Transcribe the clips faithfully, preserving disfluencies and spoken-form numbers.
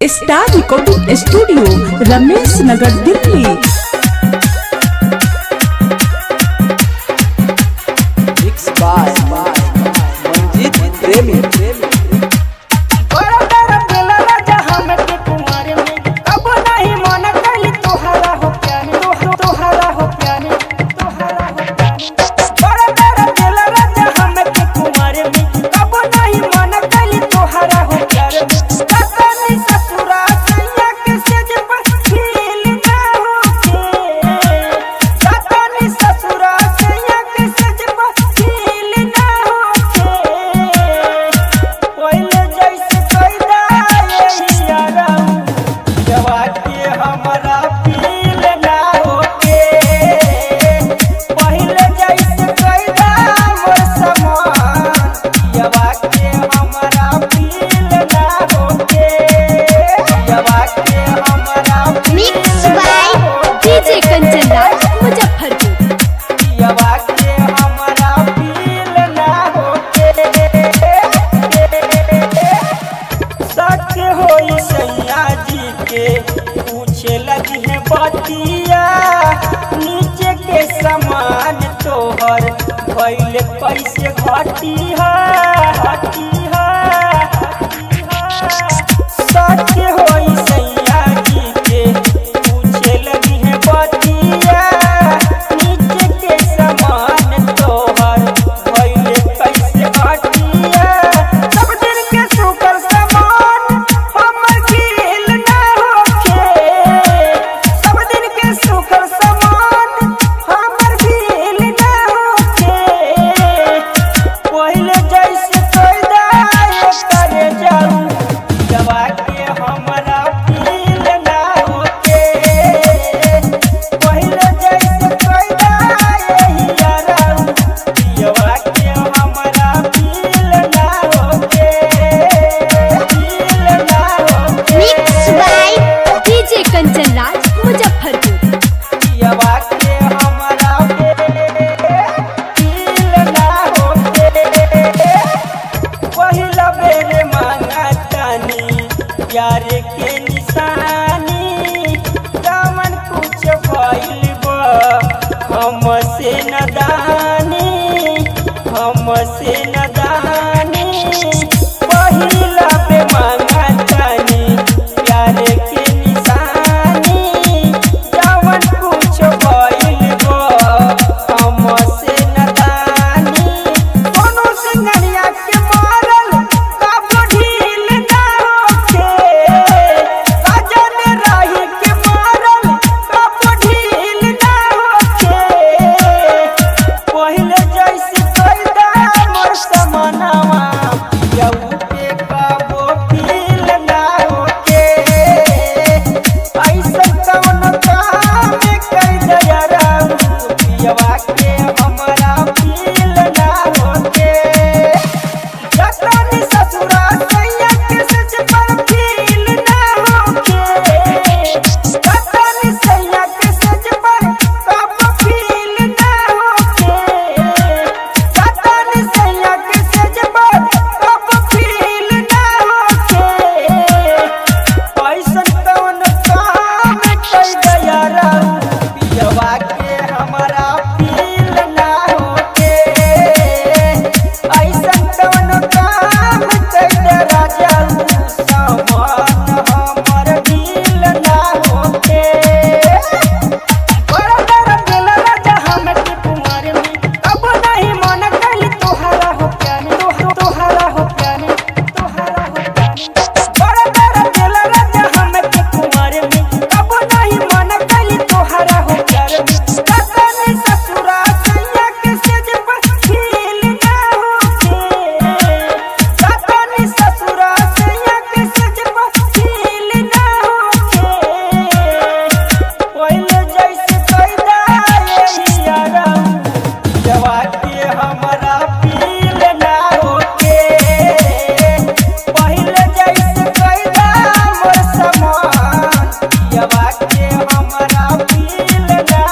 Star recording studio Ramesh Nagar Delhi. Mix by Manjeet प्रेमी। पूछे लगी है बतिया नीचे के सामान तोहर पहले पैसे घटी है घटी है सच होई सैया जी के पूछे लगी है बतिया नीचे के सामान तोहर पहले पैसे घटी है सब दिन के सुकर सामान हमर गिल ना प्यार के निशानी दामन कुछ भइल बा हमसे नदानी हमसे नदानी पहिला पे मांगा तानी प्यार के निशानी दामन कुछ भइल बा हमसे नदानी कोनो सिंगरिया के मारल का ढील ना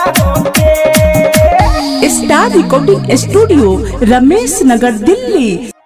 star recording studio Ramesh Nagar Delhi.